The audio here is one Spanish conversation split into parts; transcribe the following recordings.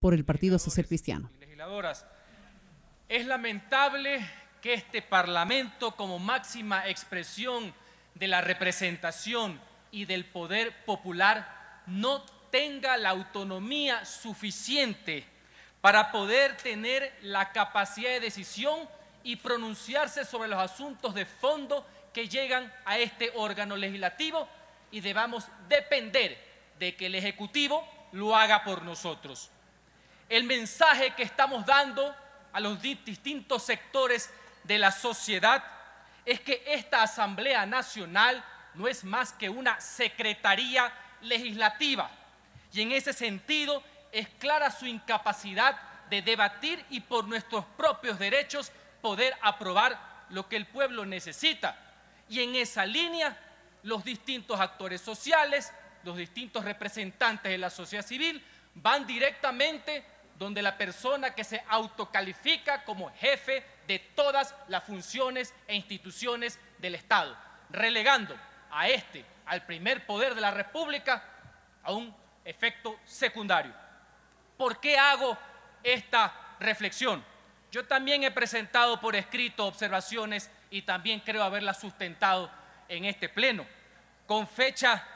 por el Partido Social Cristiano. Legisladoras, es lamentable que este Parlamento, como máxima expresión de la representación y del poder popular, no tenga la autonomía suficiente para poder tener la capacidad de decisión y pronunciarse sobre los asuntos de fondo que llegan a este órgano legislativo, y debamos depender de que el Ejecutivo lo haga por nosotros. El mensaje que estamos dando a los distintos sectores de la sociedad es que esta Asamblea Nacional no es más que una secretaría legislativa, y en ese sentido es clara su incapacidad de debatir y por nuestros propios derechos poder aprobar lo que el pueblo necesita. Y en esa línea, los distintos actores sociales, los distintos representantes de la sociedad civil van directamente donde la persona que se autocalifica como jefe de todas las funciones e instituciones del Estado, relegando al primer poder de la República a un efecto secundario. ¿Por qué hago esta reflexión? Yo también he presentado por escrito observaciones y también creo haberlas sustentado en este pleno. Con fecha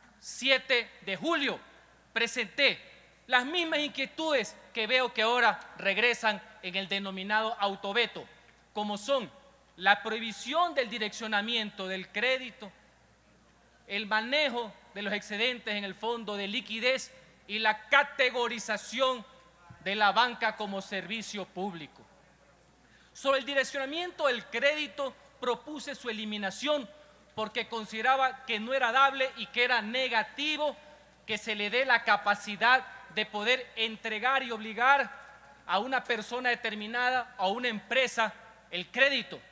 7 de julio presenté las mismas inquietudes que veo que ahora regresan en el denominado autoveto, como son la prohibición del direccionamiento del crédito, el manejo de los excedentes en el fondo de liquidez y la categorización de la banca como servicio público. Sobre el direccionamiento del crédito propuse su eliminación porque consideraba que no era dable y que era negativo que se le dé la capacidad de poder entregar y obligar a una persona determinada, a una empresa, el crédito.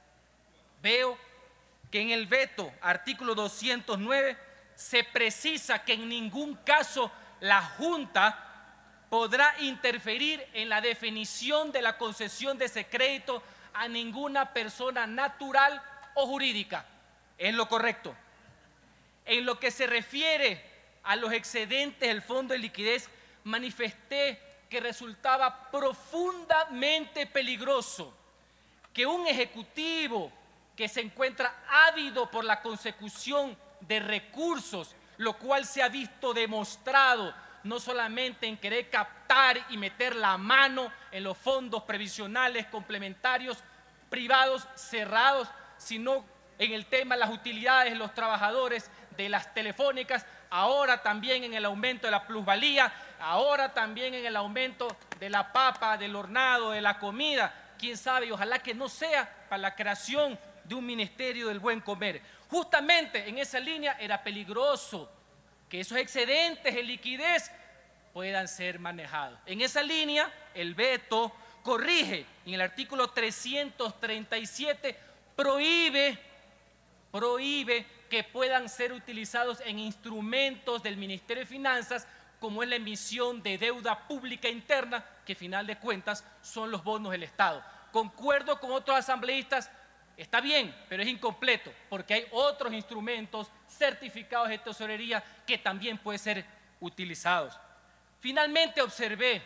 Veo que en el veto, artículo 209, se precisa que en ningún caso la Junta podrá interferir en la definición de la concesión de ese crédito a ninguna persona natural o jurídica. Es lo correcto. En lo que se refiere a los excedentes del fondo de liquidez, manifesté que resultaba profundamente peligroso que un ejecutivo que se encuentra ávido por la consecución de recursos, lo cual se ha visto demostrado no solamente en querer captar y meter la mano en los fondos previsionales complementarios privados cerrados, sino en el tema de las utilidades de los trabajadores de las telefónicas, ahora también en el aumento de la plusvalía, ahora también en el aumento de la papa, del hornado, de la comida. Quién sabe, y ojalá que no sea para la creación de un ministerio del buen comer. Justamente en esa línea era peligroso que esos excedentes de liquidez puedan ser manejados. En esa línea, el veto corrige en el artículo 337, prohíbe que puedan ser utilizados en instrumentos del Ministerio de Finanzas, como es la emisión de deuda pública interna, que a final de cuentas son los bonos del Estado. Concuerdo con otros asambleístas, está bien, pero es incompleto, porque hay otros instrumentos certificados de tesorería que también pueden ser utilizados. Finalmente observé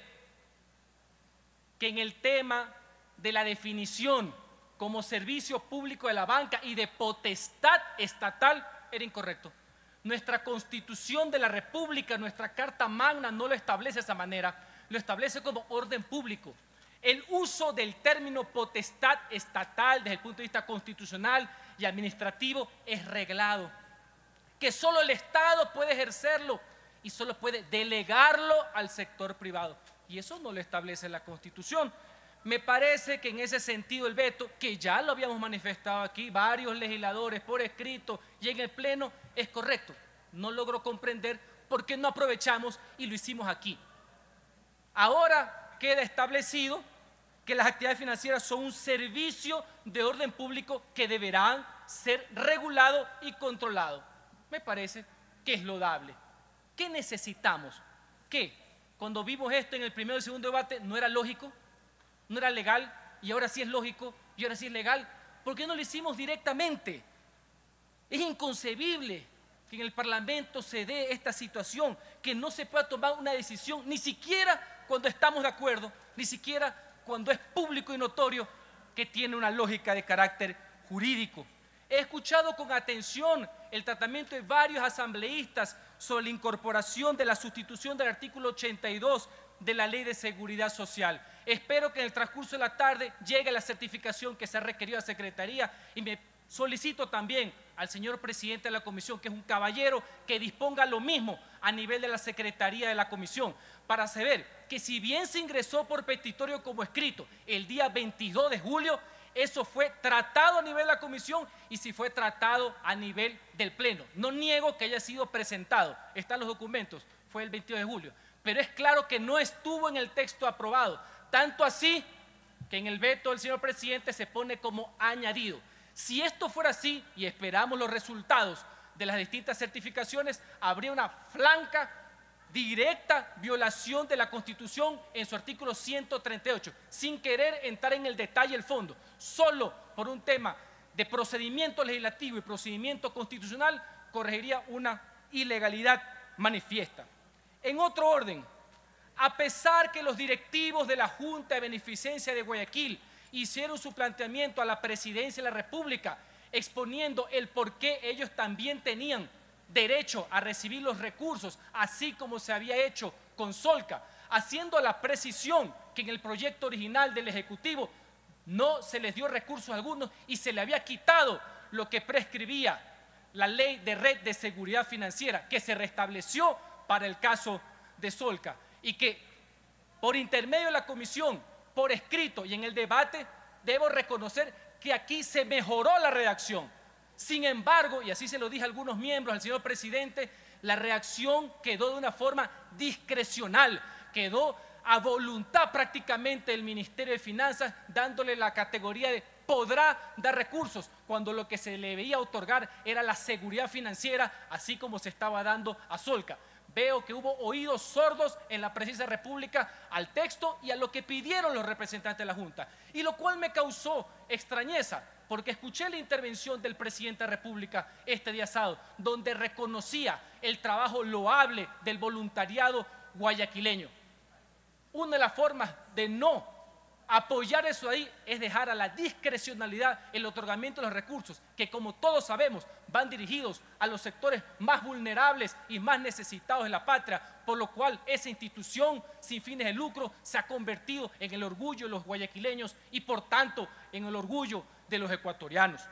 que en el tema de la definición como servicio público de la banca y de potestad estatal era incorrecto. Nuestra Constitución de la República, nuestra Carta Magna no lo establece de esa manera, lo establece como orden público. El uso del término potestad estatal desde el punto de vista constitucional y administrativo es reglado, que solo el Estado puede ejercerlo y solo puede delegarlo al sector privado, y eso no lo establece la Constitución. Me parece que en ese sentido el veto, que ya lo habíamos manifestado aquí varios legisladores por escrito y en el pleno, es correcto. No logro comprender por qué no aprovechamos y lo hicimos aquí. Ahora queda establecido que las actividades financieras son un servicio de orden público que deberán ser regulado y controlado. Me parece que es loable. ¿Qué necesitamos? ¿Qué? Cuando vimos esto en el primero y segundo debate, ¿no era lógico? ¿No era legal? Y ahora sí es lógico y ahora sí es legal. ¿Por qué no lo hicimos directamente? Es inconcebible que en el Parlamento se dé esta situación, que no se pueda tomar una decisión, ni siquiera cuando estamos de acuerdo, ni siquiera cuando es público y notorio que tiene una lógica de carácter jurídico. He escuchado con atención el tratamiento de varios asambleístas sobre la incorporación de la sustitución del artículo 82 de la Ley de Seguridad Social. Espero que en el transcurso de la tarde llegue la certificación que se ha requerido a la Secretaría y me solicito también al señor presidente de la Comisión, que es un caballero, que disponga lo mismo a nivel de la Secretaría de la Comisión, para saber que si bien se ingresó por petitorio como escrito el día 22 de julio, eso fue tratado a nivel de la Comisión y si fue tratado a nivel del Pleno. No niego que haya sido presentado, están los documentos, fue el 22 de julio, pero es claro que no estuvo en el texto aprobado, tanto así que en el veto del señor presidente se pone como añadido. Si esto fuera así, y esperamos los resultados de las distintas certificaciones, habría una franca, directa violación de la Constitución en su artículo 138, sin querer entrar en el detalle el fondo, solo por un tema de procedimiento legislativo y procedimiento constitucional, corregiría una ilegalidad manifiesta. En otro orden, a pesar que los directivos de la Junta de Beneficencia de Guayaquil hicieron su planteamiento a la Presidencia de la República, exponiendo el por qué ellos también tenían derecho a recibir los recursos, así como se había hecho con Solca, haciendo la precisión que en el proyecto original del Ejecutivo no se les dio recursos algunos y se le había quitado lo que prescribía la Ley de Red de Seguridad Financiera, que se restableció para el caso de Solca, y que por intermedio de la Comisión, por escrito y en el debate, debo reconocer que aquí se mejoró la redacción. Sin embargo, y así se lo dije a algunos miembros, al señor presidente, la redacción quedó de una forma discrecional, quedó a voluntad prácticamente del Ministerio de Finanzas, dándole la categoría de podrá dar recursos, cuando lo que se le debía otorgar era la seguridad financiera, así como se estaba dando a Solca. Veo que hubo oídos sordos en la Presidencia de la República al texto y a lo que pidieron los representantes de la Junta, y lo cual me causó extrañeza, porque escuché la intervención del presidente de la República este día sábado, donde reconocía el trabajo loable del voluntariado guayaquileño. Una de las formas de no apoyar eso ahí es dejar a la discrecionalidad el otorgamiento de los recursos, que como todos sabemos van dirigidos a los sectores más vulnerables y más necesitados de la patria, por lo cual esa institución sin fines de lucro se ha convertido en el orgullo de los guayaquileños y por tanto en el orgullo de los ecuatorianos.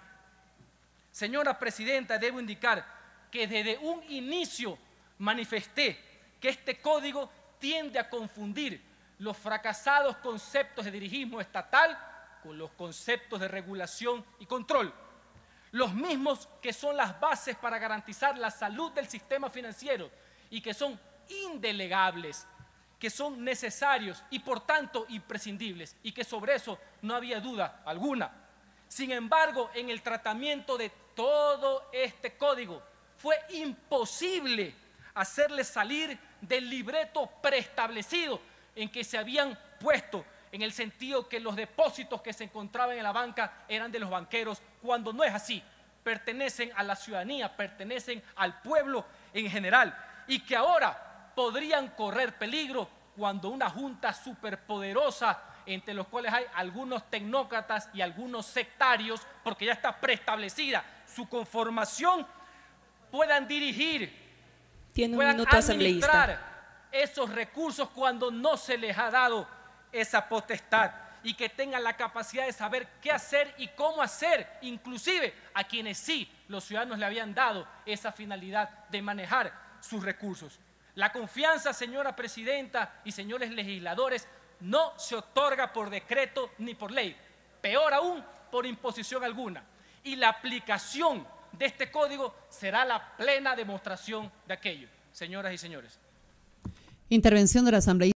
Señora Presidenta, debo indicar que desde un inicio manifesté que este código tiende a confundir los fracasados conceptos de dirigismo estatal con los conceptos de regulación y control, los mismos que son las bases para garantizar la salud del sistema financiero y que son indelegables, que son necesarios y por tanto imprescindibles, y que sobre eso no había duda alguna. Sin embargo, en el tratamiento de todo este código fue imposible hacerle salir del libreto preestablecido en que se habían puesto, en el sentido que los depósitos que se encontraban en la banca eran de los banqueros, cuando no es así, pertenecen a la ciudadanía, pertenecen al pueblo en general, y que ahora podrían correr peligro cuando una junta superpoderosa, entre los cuales hay algunos tecnócratas y algunos sectarios, porque ya está preestablecida su conformación, puedan dirigir, puedan administrar esos recursos cuando no se les ha dado esa potestad, y que tengan la capacidad de saber qué hacer y cómo hacer, inclusive a quienes sí los ciudadanos le habían dado esa finalidad de manejar sus recursos. La confianza, señora Presidenta y señores legisladores, no se otorga por decreto ni por ley, peor aún por imposición alguna, y la aplicación de este código será la plena demostración de aquello. Señoras y señores. Intervención de la Asamblea.